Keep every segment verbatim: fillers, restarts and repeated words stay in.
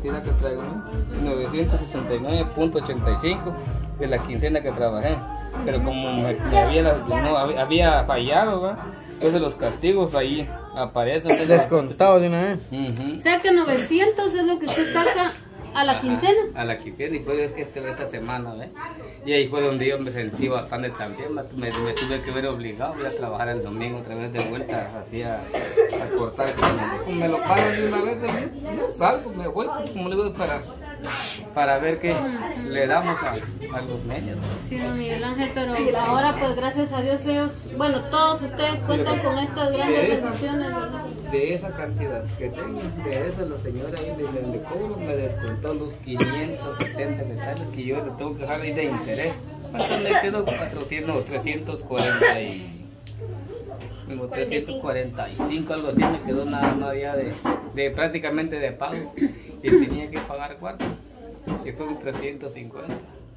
cantidad que traigo, ¿no? novecientos sesenta y nueve punto ochenta y cinco de la quincena que trabajé. Pero como me, me había, no, había fallado, ¿va? Entonces los castigos ahí aparecen. Descontados de una vez. Uh-huh. O sea que novecientos es lo que usted saca a la Ajá, quincena. A la quincena, y pues es que este, esta semana, ¿ve? Y ahí fue donde yo me sentí bastante también, me, me, me tuve que ver obligado a trabajar el domingo otra vez de vuelta, hacía a cortar. Como me lo pagan de una vez, yo salgo, me voy, como le digo, para, para ver qué le damos a, a los niños. Sí, don Miguel Ángel, pero ahora pues gracias a Dios ellos, bueno, todos ustedes cuentan con estas grandes bendiciones, ¿verdad? De esa cantidad que tengo, de eso la señora ahí de donde cobro me descontó los quinientos setenta quetzales que yo le tengo que dejar ahí de interés. ¿Cuánto me quedó? cuatrocientos, no, trescientos cuarenta y... como trescientos cuarenta y cinco, algo así me quedó nada más ya de, de prácticamente de pago, y tenía que pagar cuatro, que son trescientos cincuenta.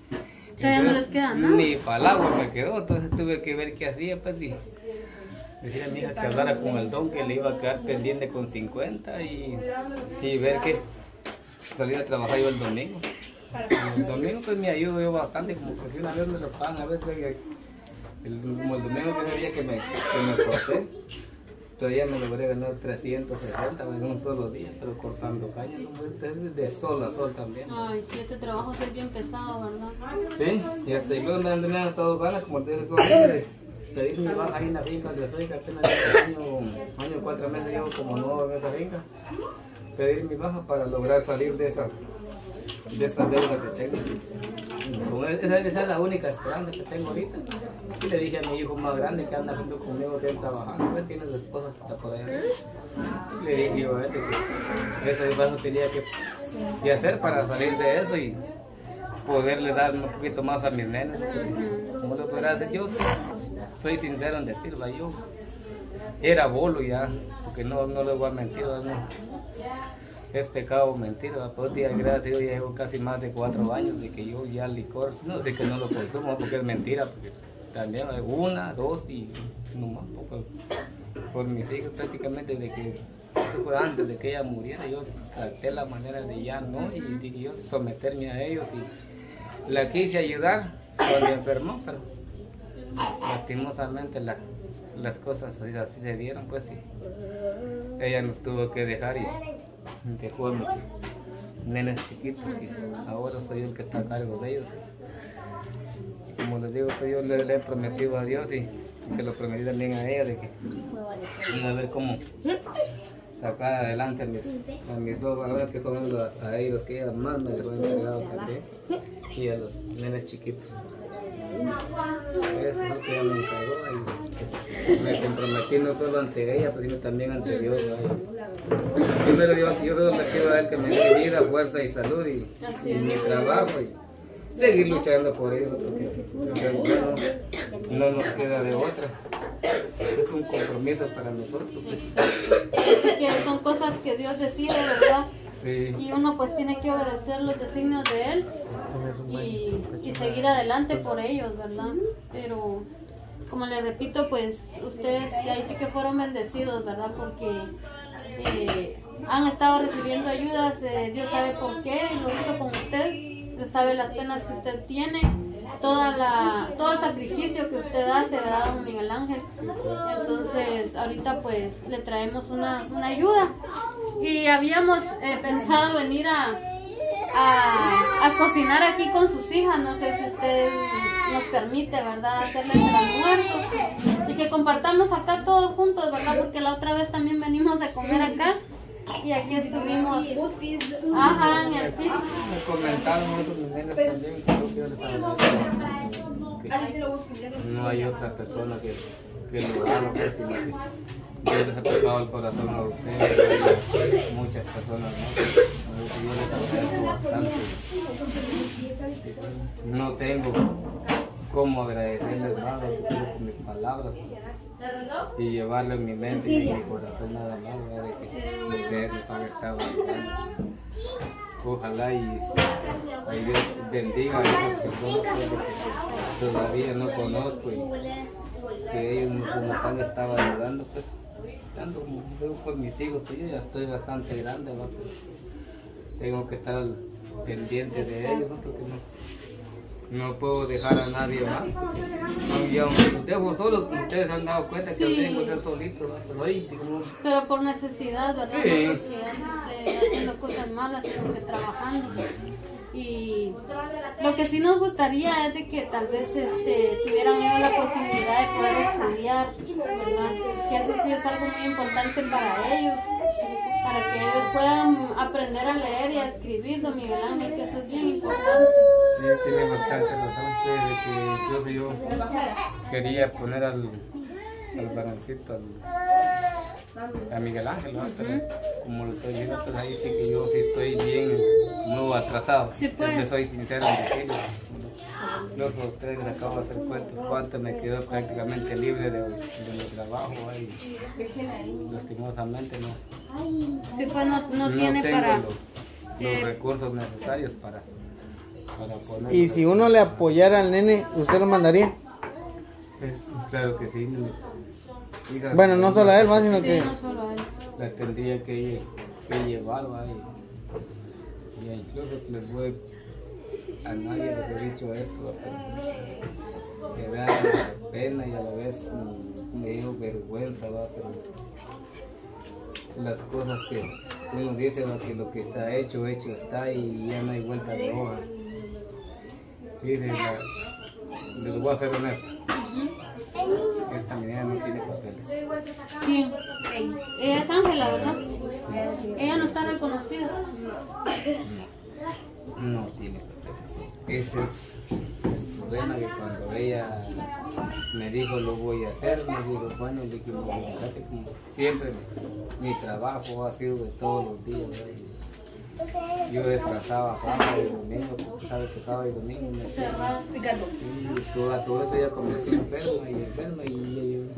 O sea, ya no les queda nada. Ni para el agua me quedó, entonces tuve que ver qué hacía, pues, y decirle a mi hija que hablara con el don, que le iba a quedar pendiente con cincuenta, y, y ver que salir a trabajar yo el domingo. El domingo pues me ayudo yo bastante, como que una vez me lo pagan, a veces el, como el domingo que es el día que me, que me corté, todavía me logré ganar trescientos sesenta en un solo día, pero cortando caña, ¿no? De sol a sol también. Ay, sí, este trabajo es bien pesado, ¿verdad? Sí, y hasta y luego me han dado todas ganas, como te digo, de pedir mi baja ahí en la finca donde estoy, que apenas llevo año, año cuatro meses, llevo como nueve en esa finca. Pedir mi baja para lograr salir de esa, de esa deuda que tengo. Esa, esa es la única esperanza que tengo ahorita. Y le dije a mi hijo más grande que anda junto conmigo, que él trabajando, él tiene su esposa que está por allá. Y le dije yo a él que eso yo tenía que, que hacer para salir de eso y poderle dar un poquito más a mis nenes. ¿Cómo lo podrá hacer? Yo soy sincero en decirlo, yo era bolo ya, porque no, no le voy a mentir, no. Es pecado mentir, por día gracias a Dios ya llevo casi más de cuatro años de que yo ya licor, no de que no lo consumo, porque es mentira, porque también hay una, dos y no más, porque por mis hijos prácticamente de que fue antes de que ella muriera, yo traté la manera de ya no, y dije yo someterme a ellos, y la quise ayudar cuando enfermó, pero lastimosamente la, las cosas así, así se dieron, pues, y ella nos tuvo que dejar y dejó a mis nenes chiquitos, que ahora soy el que está a cargo de ellos. Y como les digo, pues yo le, le he prometido a Dios, y, y se lo prometí también a ella, de que iba a ver cómo sacar adelante a mis, a mis dos varones, que son a, a ellos que ella más me dejó encargado también, y a los nenes chiquitos. Eso es lo que ella me encargó, y pues, me comprometí no solo ante ella, sino también ante Dios. ¿No? Primero Dios, yo solo le pido a Él que me dé vida, fuerza y salud, y, y mi trabajo, y seguir luchando por ellos, porque no, no nos queda de otra. Es un compromiso para nosotros. Exacto. Que son cosas que Dios decide, ¿verdad? Sí. Y uno pues tiene que obedecer los designios de Él y, y seguir adelante por ellos, ¿verdad? Pero como les repito, pues ustedes ahí sí que fueron bendecidos, ¿verdad? Porque eh, han estado recibiendo ayudas, eh, Dios sabe por qué, lo hizo con usted, Él sabe las penas que usted tiene, toda la, todo el sacrificio que usted hace, ¿verdad, don Miguel Ángel? Entonces ahorita pues le traemos una, una ayuda. Y habíamos eh, pensado venir a, a, a cocinar aquí con sus hijas, no sé si usted nos permite, ¿verdad?, hacerles el almuerzo y que compartamos acá todos juntos, ¿verdad?, porque la otra vez también venimos a comer acá y aquí estuvimos, ajá, en el piso. Me comentaron eso mis nenes también, que yo les agradezco, que no hay otra persona que, que lo haga, pues, sino que Dios les ha tocado el corazón a ustedes, y a muchas personas, ¿no? Yo les agradezco bastante. No tengo cómo agradecerles nada con mis palabras y llevarlo en mi mente y en mi corazón nada más, ¿verdad? De que ustedes nos han estado ayudando. Ojalá y ay, Dios bendiga a esas personas que todavía no conozco y que ellos nos, nos han estado ayudando, pues, tanto como por mis hijos, pues yo ya estoy bastante grande, ¿va? Pues, tengo que estar pendiente de ellos, ¿no? Porque no, no puedo dejar a nadie más. No, y aunque los dejo solos, como ustedes se han dado cuenta que Sí. yo tengo que estar solito, ¿no? Pero ahí, como, Pero por necesidad, ¿verdad? Sí. No porque ande usted haciendo cosas malas, sino que trabajando. Y lo que sí nos gustaría es de que tal vez este, tuvieran ellos la posibilidad de poder estudiar, ¿verdad? Que eso sí es algo muy importante para ellos, para que ellos puedan aprender a leer y a escribir, don Miguel Ángel, que eso es bien importante. sí, tiene bastante razón, que, que incluso yo quería poner al, al balancito, al, a Miguel Ángel, ¿no? Pero como lo estoy viendo, pues ahí sí que yo sí estoy bien, no atrasado. Sí, pues. Siempre soy sincero en decirlo. Yo a ustedes les acabo de hacer cuenta cuánto me quedó prácticamente libre de, de mi trabajo ahí. Lastimosamente no, Sí, pues no, no, no tiene tengo para... los, los eh, recursos necesarios para, para poner. Y si uno le apoyara al nene, ¿usted lo mandaría? Pues, claro que sí. Hija, Bueno, no solo a él, más sino sí, que... no solo a él. la tendría que, que llevar, ¿va? Y, y incluso les voy, a nadie les he dicho esto, pero me da pena y a la vez mm, me dio vergüenza, ¿va? Pero las cosas que uno dice, ¿va? Que lo que está hecho, hecho está y ya no hay vuelta de hoja. Mire, la- les voy a ser honesto. Esta niña no tiene papeles. ¿Quién? Ella es Ángela, ¿verdad? Ella no está reconocida. No tiene papeles. Ese es el problema, que cuando ella me dijo lo voy a hacer, me dijo, bueno, le dije, fíjate, como siempre mi trabajo ha sido de todos los días, ¿verdad? Y yo descansaba sábado y domingo, porque sabe que sábado y domingo me Cerrado. y toda, todo eso ella comenzó enferma y enferma y ella,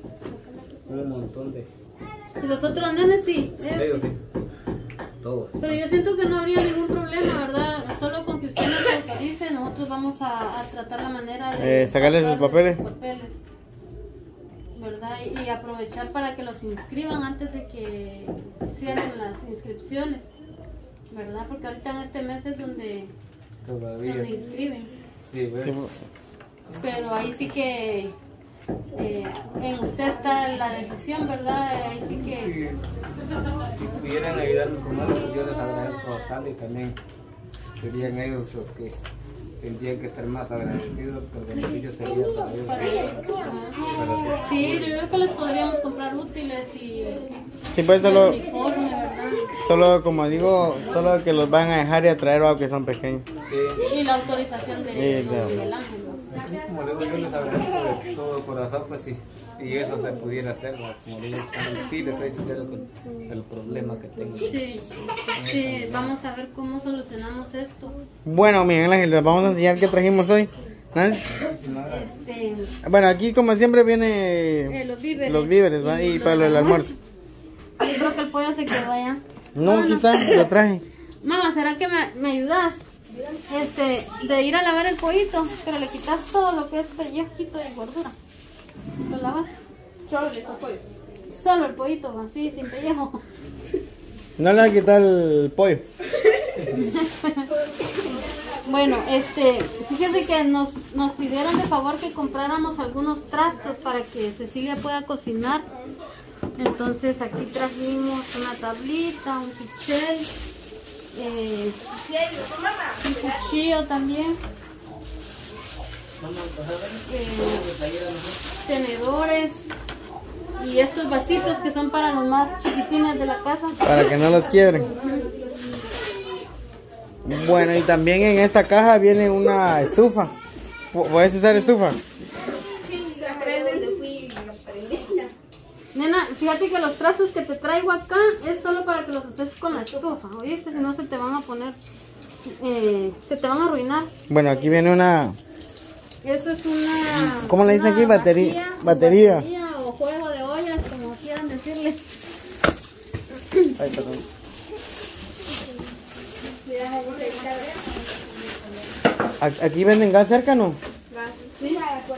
un montón de Y los otros nenes sí. ellos ellos sí. sí, todos. Pero yo siento que no habría ningún problema, ¿verdad? Solo con que usted nos autorice, nosotros vamos a, a tratar la manera de Eh, sacarle sus sacarle papeles. sus papeles, ¿verdad? Y, y aprovechar para que los inscriban antes de que cierren las inscripciones, ¿verdad? Porque ahorita en este mes es donde, Todavía. donde inscriben. Sí, ¿ves? Sí, Pero ahí sí que eh, en usted está la decisión, ¿verdad? Ahí sí que... Sí. Si pudieran ayudarme con algo, pues yo les agradezco bastante y también serían ellos los que tendrían que estar más agradecidos, porque el beneficio sería para ellos. Para ellos. Para Sí, yo creo que les podríamos comprar útiles y, Sí, pues y solo, uniforme, ¿verdad? solo como digo, solo que los van a dejar y a traer aunque son pequeños. sí. Y la autorización de Sí, don claro. Miguel Ángel, ¿no? Sí, como les digo, yo les agradezco de todo corazón, pues si, si eso se pudiera hacer, ¿no? Como les digo, sí les soy sincero con el problema que tengo. Sí, sí, vamos a ver cómo solucionamos esto. Bueno, Miguel Ángel, les vamos a enseñar qué trajimos hoy. ¿Nancy? Este, Bueno, aquí como siempre eh, viene los víveres. los víveres, ¿va? Y lo para del el almuerzo. Yo creo que el pollo se quedó allá. No, aquí Vámonos. está, lo traje. Mamá, ¿será que me, me ayudas? Este, de ir a lavar el pollito, pero le quitas todo lo que es pellejito y gordura. ¿Lo lavas? Solo el pollo. Solo el pollito, así, sin pellejo. No le va a quitar el pollo. Bueno, este, fíjese que nos, nos pidieron de favor que compráramos algunos trastos para que Cecilia pueda cocinar. Entonces aquí trajimos una tablita, un pichel, eh, un cuchillo también, eh, tenedores y estos vasitos que son para los más chiquitines de la casa. Para que no los quiebren. Bueno, y también en esta caja viene una estufa. ¿Puedes usar estufa? Nena, fíjate que los trastos que te traigo acá es solo para que los uses con la estufa, ¿oíste? Si no se te van a poner, eh, se te van a arruinar. Bueno, aquí viene una... Eso es una... ¿Cómo le dicen una aquí? Batería- vajilla, batería. batería o juego de ollas, como quieran decirle. Ay, perdón. ¿A- ¿Aquí venden gas cerca, no? ¿Sí?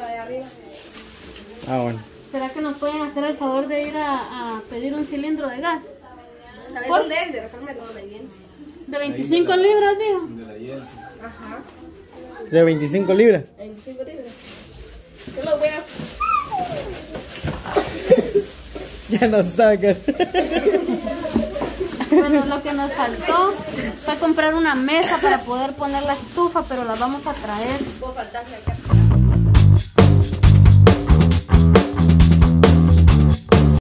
Ah, bueno. ¿Será que nos pueden hacer el favor de ir a, a pedir un cilindro de gas? ¿Sabes Por- dónde es? De reforma de la evidencia. De veinticinco libras, dijo. De la hiel. Ajá. De veinticinco libras. veinticinco libras. Yo lo voy a... Ya no sabe qué hacer. Bueno, lo que nos faltó fue comprar una mesa para poder poner la estufa, pero la vamos a traer. Puedo faltarle acá.